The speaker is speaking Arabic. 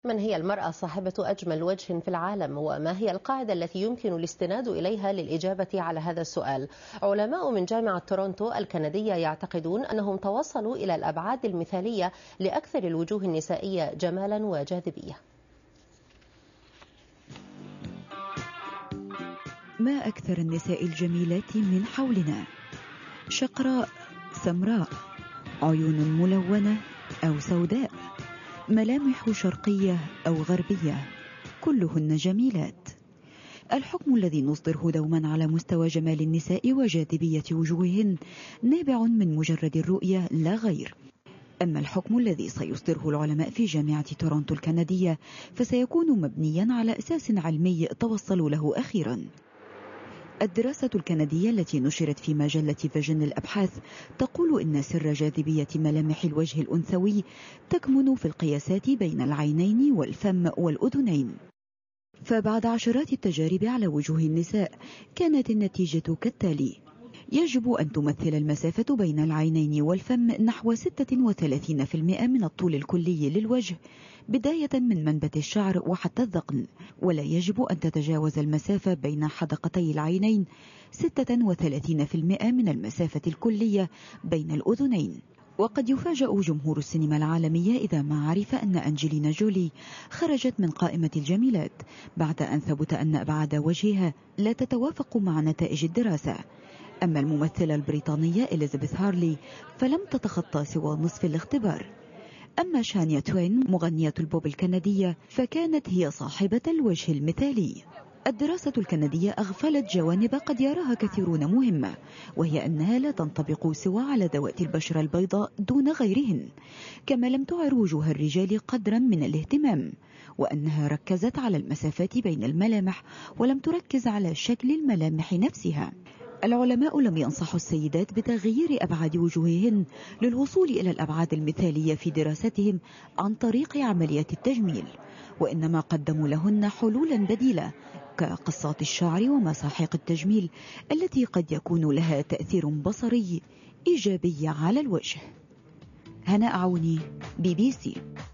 من هي المرأة صاحبة أجمل وجه في العالم؟ وما هي القاعدة التي يمكن الاستناد إليها للإجابة على هذا السؤال؟ علماء من جامعة تورونتو الكندية يعتقدون أنهم توصلوا إلى الأبعاد المثالية لأكثر الوجوه النسائية جمالا وجاذبية. ما أكثر النساء الجميلات من حولنا، شقراء، سمراء، عيون ملونة أو سوداء، ملامح شرقية أو غربية، كلهن جميلات. الحكم الذي نصدره دوما على مستوى جمال النساء وجاذبية وجوههن نابع من مجرد الرؤية لا غير. أما الحكم الذي سيصدره العلماء في جامعة تورونتو الكندية فسيكون مبنيا على أساس علمي توصلوا له أخيرا. الدراسة الكندية التي نشرت في مجلة فيجن للأبحاث تقول إن سر جاذبية ملامح الوجه الأنثوي تكمن في القياسات بين العينين والفم والأذنين. فبعد عشرات التجارب على وجوه النساء كانت النتيجة كالتالي: يجب أن تمثل المسافة بين العينين والفم نحو 36% من الطول الكلي للوجه بداية من منبت الشعر وحتى الذقن، ولا يجب أن تتجاوز المسافة بين حدقتي العينين 36% من المسافة الكلية بين الأذنين. وقد يفاجأ جمهور السينما العالمية إذا ما عرف أن أنجلينا جولي خرجت من قائمة الجميلات بعد أن ثبت أن أبعاد وجهها لا تتوافق مع نتائج الدراسة. أما الممثلة البريطانية إليزابيث هارلي فلم تتخطى سوى نصف الاختبار. أما شانيا توين مغنية البوب الكندية فكانت هي صاحبة الوجه المثالي. الدراسة الكندية أغفلت جوانب قد يراها كثيرون مهمة، وهي أنها لا تنطبق سوى على ذوات البشرة البيضاء دون غيرهن، كما لم تعر وجوه الرجال قدرا من الاهتمام، وأنها ركزت على المسافات بين الملامح ولم تركز على شكل الملامح نفسها. العلماء لم ينصحوا السيدات بتغيير أبعاد وجوههن للوصول إلى الأبعاد المثالية في دراستهم عن طريق عملية التجميل، وإنما قدموا لهن حلولا بديلة كقصات الشعر ومساحيق التجميل التي قد يكون لها تأثير بصري إيجابي على الوجه. هناء عوني، BBC.